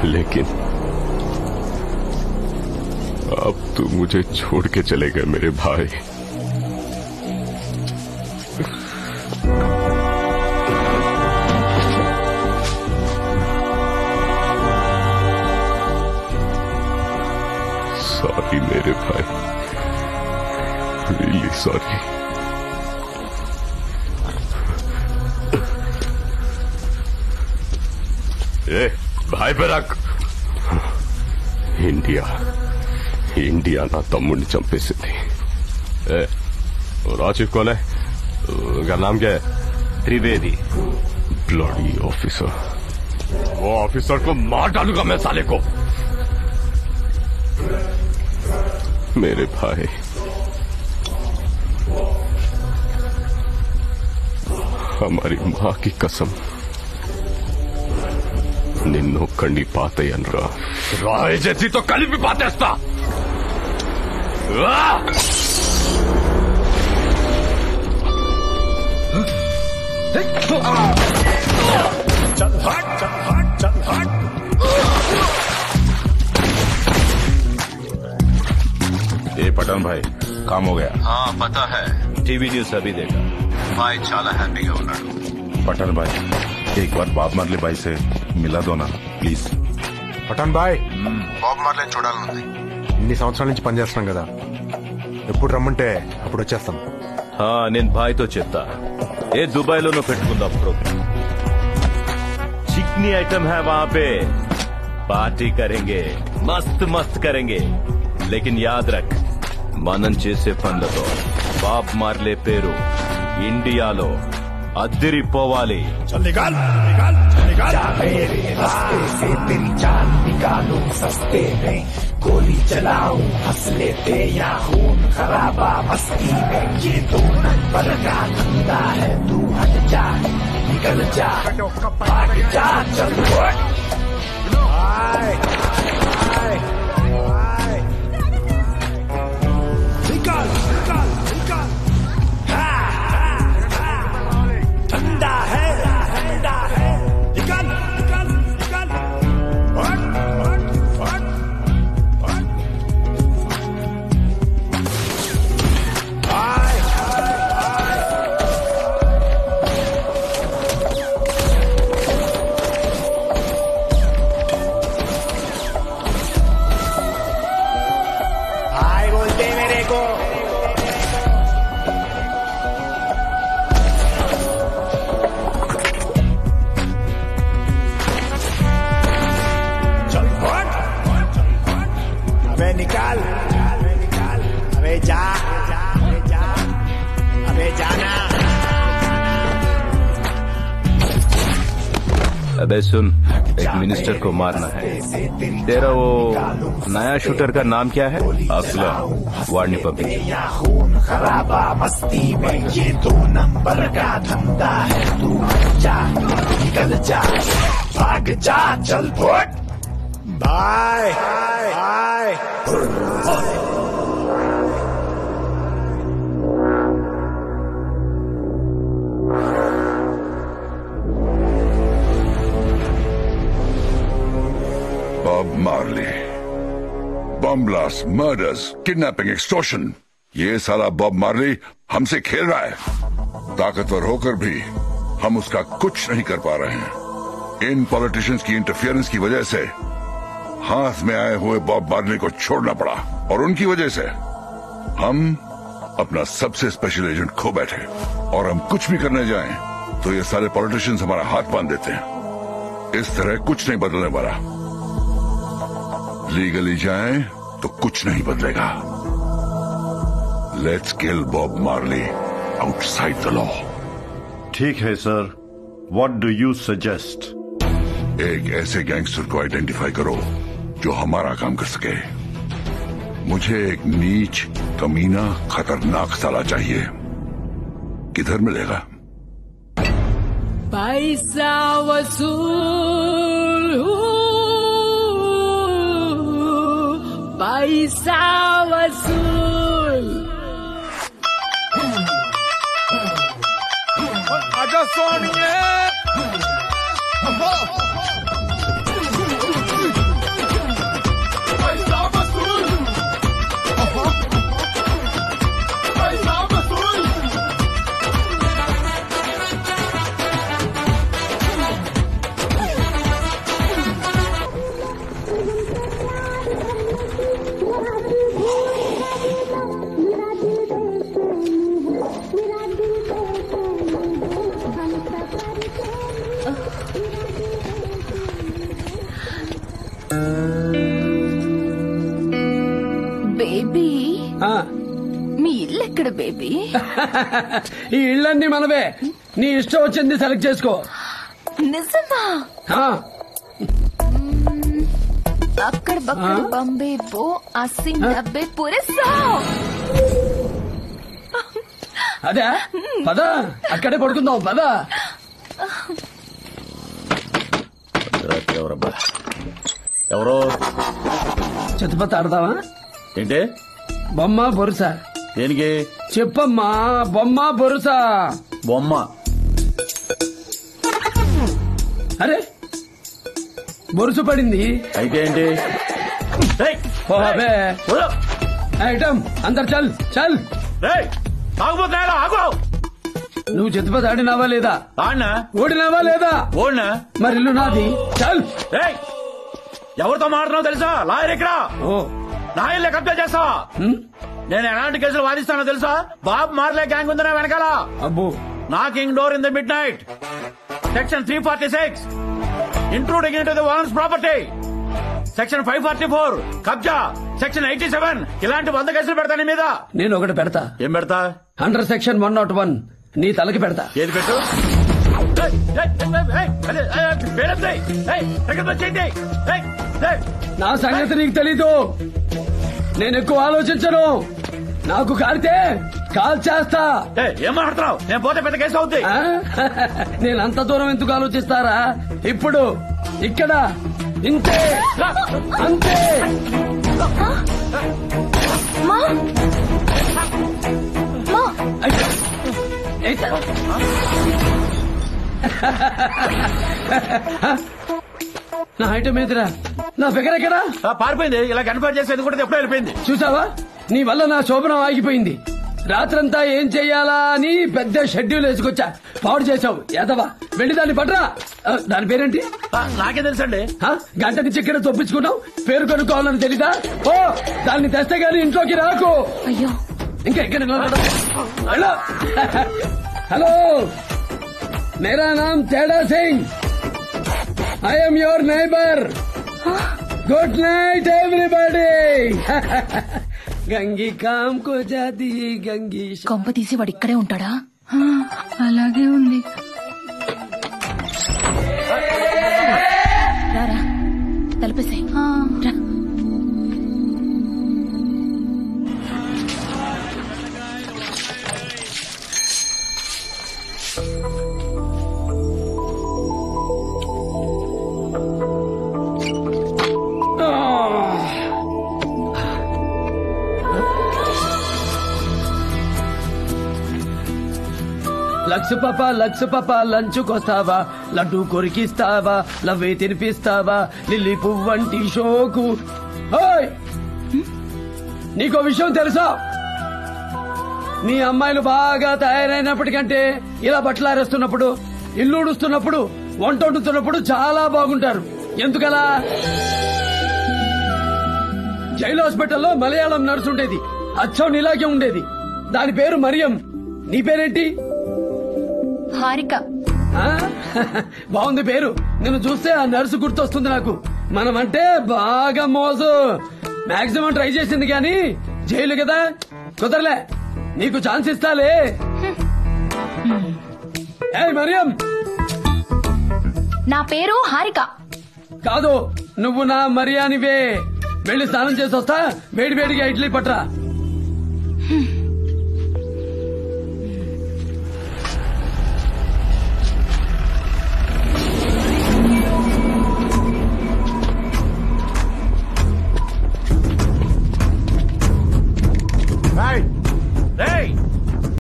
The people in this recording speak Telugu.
लेकिन अब तू मुझे छोड़ के चले गए मेरे भाई। सॉरी मेरे भाई, रियली सॉरी। ए भाई पे रख। ఇండియా నా తమ్ముడిని చంపేసింది। राशिद कौन है? उसका नाम क्या है? त्रिवेदी। ब्लडी ऑफिसर, वो ऑफिसर को मार डालूंगा मैं साले को। मेरे भाई, हमारी माँ की कसम, నిన్ను కండి పాతయ్యనరా। రాయ్ జెసితో కలిపి పాతేస్తా। चल हट, चल हट, चल हट। ये पठान भाई काम हो गया? हाँ पता है, टीवी न्यूज अभी देखा। भाई చాలా హ్యాపీగా ఉన్నాడు। पठान भाई एक बार बाब मार्ले भाई से मिला दो ना ప్లీజ్। పఠాన్ బాయ్, బాబ్ మార్లే చూడాలనుంది। ఇన్ని సంవత్సరాల నుంచి పనిచేస్తున్నాం కదా, ఎప్పుడు రమ్మంటే అప్పుడు వచ్చేస్తాం। నేను భాయ్తో చెప్తా, ఏ దుబాయ్లోనూ పెట్టుకుందాం ప్రోగ్రామ్। चिकनी आइटम है वहाँ पे, पार्टी करेंगे, मस्त मस्त करेंगे। लेकिन याद रख, మనం చేసే పనులతో బాబ్ మార్లే పేరు ఇండియాలో అద్దిరిపోవాలి। चल निकाल, निकाल, निकाल। जा मेरे रास्ते से तेरी जान निकालो, सस्ते में गोली चलाऊं, हंस लेते या खून खराबा मस्ती में। ये दो नंबर का धंधा है, तू हट जा, निकल जा, भाग जा, चल निकाल, निकाल, निकाल। ठंडा है, ठंडा है। निकाल, निकाल, निकाल। हट, हट, हट, हट। हाय, हाय, हाय। हाय बोलते मेरे को। चल हट, अबे निकाल, अबे निकाल, अबे जा, अबे जा, अबे जाना। अबे सुन, एक मिनिस्टर को मारना है। तेरा वो नया शूटर का नाम क्या है? असलम। वार्नी पब्लिक। या खून खराबा मस्ती में, ये दो नंबर का धंधा है, तू हट जा, निकल जा, भाग जा, चल फुट। Bye, bye. Bob Marley, bomb blast, murders, kidnapping, extortion, ये साला बॉब मार्ले हमसे खेल रहा है। ताकतवर होकर भी हम उसका कुछ नहीं कर पा रहे हैं। इन पॉलिटिशियंस की इंटरफियरेंस की वजह से हाथ में आए हुए बॉब मार्ले को छोड़ना पड़ा, और उनकी वजह से हम अपना सबसे स्पेशल एजेंट खो बैठे। और हम कुछ भी करने जाएं तो ये सारे पॉलिटिशियंस हमारा हाथ बांध देते हैं। इस तरह कुछ नहीं बदलने वाला। लीगली जाएं तो कुछ नहीं बदलेगा। Let's kill Bob Marley outside the law. ठीक है sir, what do you suggest? एक ऐसे गैंगस्टर को आइडेंटिफाई करो जो हमारा काम कर सके। मुझे एक नीच, कमीना, खतरनाक साला चाहिए। किधर मिलेगा? पैसा वसूल, पैसा वसूल। आजा सोनिए। బేబీ మీ ఇల్లు ఎక్కడ బేబీ? ఈ ఇళ్ళన్నీ మనవే. నీ ఇష్టం వచ్చింది సెలెక్ట్ చేసుకో. నిజమా? అక్కడ బక్కడ బంబే బో 80-90 పూరే 100. అదే పద, అక్కడే పడుకుందాం పద. ఎవరబ్బా? ఎవరో చిత్తపత్తి ఆడదామా? ఏంటి? బొమ్మ బొరుస. దేనికి? చెప్పమ్మా. బొమ్మ బొరుస. బొమ్మ. అరే బొరుసు పడింది. అయితే ఏంటి? ఐటమ్ అందరు చల్ చల్. నువ్వు చిత్తపత్తి ఆడినావా లేదా? ఆడినా. ఓడినావా లేదా? ఓడినా. మరి ఇల్లు నాది. చల్. ఎవరితో మాట్లాడుతున్నావు తెలుసా? లాయర్ ఇక్కడ. నా ఇల్లే కబ్జా చేస్తావా? నేను ఎలాంటి కేసులు వాదిస్తానో తెలుసా? బాబ్ మార్లే గ్యాంగ్ ఉందనే వెనకాల. అబ్బో. Knocking door in the midnight. Section 346 intruding into the owner's property. Section 544 కబ్జా. సెక్షన్ 87 ఇలాంటి 100 కేసులు పెడతా నీ మీద. నేను ఒకటి పెడతా. ఏం పెడతా? అండర్ సెక్షన్ 101 నీ తలకి పెడతా. ఏది పెట్టు? నా సంగతి నీకు తెలీదు. నేను ఎక్కువ ఆలోచించను. నాకు కాలితే కాల్ చేస్తా. ఏం మాట్లాడుతున్నావు? నేను పోతే పెద్ద కేసు అవుతాయి. నేను అంత దూరం ఎందుకు ఆలోచిస్తారా? ఇప్పుడు ఇక్కడ ఇంతే అంతే. నా ఐటమ్ ఏదిరా? నా ఫిగర్ ఎక్కడా? పారిపోయింది. ఇలా కన్ఫర్మ్ చేసేది కూడా ఎప్పుడో వెళ్ళిపోయింది. చూసావా? నీ వల్ల నా శోభనం ఆగిపోయింది. రాత్రంతా ఏం చెయ్యాలా అని పెద్ద షెడ్యూల్ వేసుకొచ్చా. పాడు చేసావు ఎదవా. వెళ్ళి దాన్ని పట్రా. దాని పేరేంటి? నాకే తెలుసండి. గంట నుంచి ఇక్కడ తప్పించుకున్నావు. పేరు కనుక్కోవాలని తెలీదా? ఓ దాన్ని తెస్తే గానీ ఇంట్లోకి రాకు. అయ్యో ఇంకా ఎక్కడ? హలో, మేరా నామ్ Teda Singh. I am your neighbour. Good night everybody. గంగి కామ్ కో జాతి గంగి. కొంప తీసి వాడు ఇక్కడే ఉంటాడా? అలాగే ఉంది. రారా తలపేసాయి. రా. లక్స్ పాప లంచుకొస్తావా? లడ్డు కొరికిస్తావా? లవ్వే తినిపిస్తావా? లిల్లీ పువ్వంటి షోకు. నీకో విషయం తెలుసా? మీ అమ్మాయిలు బాగా తయారైనప్పటికంటే ఇలా బట్టలారేస్తున్నప్పుడు, ఇల్లు ఉడుస్తున్నప్పుడు, వంట వండుతున్నప్పుడు చాలా బాగుంటారు. ఎందుకలా? జైలు హాస్పిటల్లో మలయాళం నర్సు ఉండేది. అచ్చం నీలాగే ఉండేది. దాని పేరు మరియం. నీ పేరేంటి? హారిక. బాగుంది పేరు. నిన్ను చూస్తే ఆ నర్సు గుర్తొస్తుంది నాకు. మనమంటే బాగా మోజు. మాక్సిమం ట్రై చేసింది గాని జైలు కదా, కుదరలే. నీకు ఛాన్స్ ఇస్తాలే. మరియం. నా పేరు హారిక. కాదు, నువ్వు నా మరియానివే. వెళ్ళి స్నానం చేసి వస్తా. వేడి వేడిగా ఇడ్లీ పట్రా.